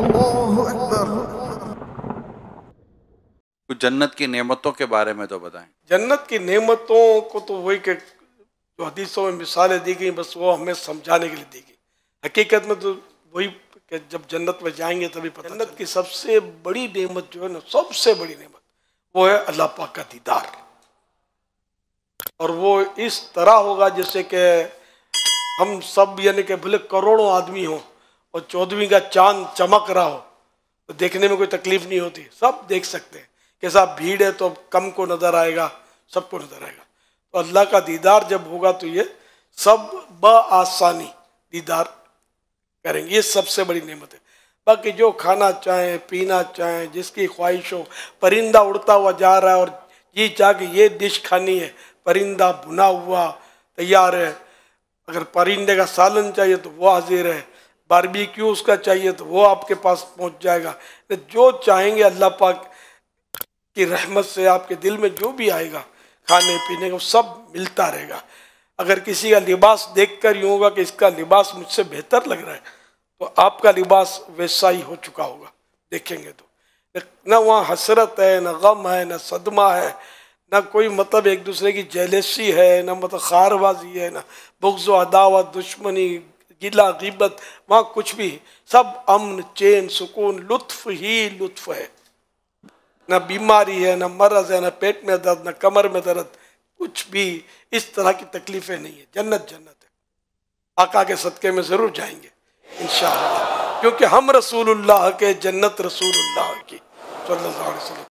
अल्लाहु अकबर। कुछ जन्नत की नेमतों के बारे में तो बताएं। जन्नत की नेमतों को तो वही कि जो हदीसों में मिसालें दी गई, बस वो हमें समझाने के लिए दी गई। हकीकत में तो वही कि जब जन्नत में जाएंगे तभी पता। जन्नत की सबसे बड़ी नेमत जो है ना, सबसे बड़ी नेमत वो है अल्लाह पाक का दीदार। और वो इस तरह होगा जैसे कि हम सब, यानी कि भले करोड़ों आदमी हो और 14वीं का चांद चमक रहा हो तो देखने में कोई तकलीफ नहीं होती, सब देख सकते हैं। कैसा भीड़ है तो कम को नजर आएगा, सबको नजर आएगा। तो अल्लाह का दीदार जब होगा तो ये सब बआसानी दीदार करेंगे, ये सबसे बड़ी नेमत है। बाकी जो खाना चाहें, पीना चाहें, जिसकी ख्वाहिश हो, परिंदा उड़ता हुआ जा रहा है और जी चाह के ये डिश खानी है, परिंदा भुना हुआ तैयार है। अगर परिंदे का सालन चाहिए तो वो हाजिर है, बारबेक्यू उसका चाहिए तो वो आपके पास पहुंच जाएगा। जो चाहेंगे अल्लाह पाक की रहमत से आपके दिल में जो भी आएगा खाने पीने को सब मिलता रहेगा। अगर किसी का लिबास देखकर यूँ होगा कि इसका लिबास मुझसे बेहतर लग रहा है तो आपका लिबास वैसा ही हो चुका होगा, देखेंगे तो। न वहाँ हसरत है, न गम है, न सदमा है, ना कोई मतलब एक दूसरे की जेलसी है, ना मतलब खारबाजी है, ना बुग़्ज़ व अदावत, दुश्मनी, गिला ग़ीबत, वहाँ कुछ भी। सब अमन, चैन, सुकून, लुत्फ ही लुत्फ है। ना बीमारी है, ना मरज़ है, ना पेट में दर्द, ना कमर में दर्द, कुछ भी इस तरह की तकलीफ़ें नहीं है। जन्नत जन्नत है। आका के सदक़े में ज़रूर जाएंगे इंशाअल्लाह, क्योंकि हम रसूलुल्लाह के, जन्नत रसूलुल्लाह की सल्लल्लाहु अलैहि वसल्लम।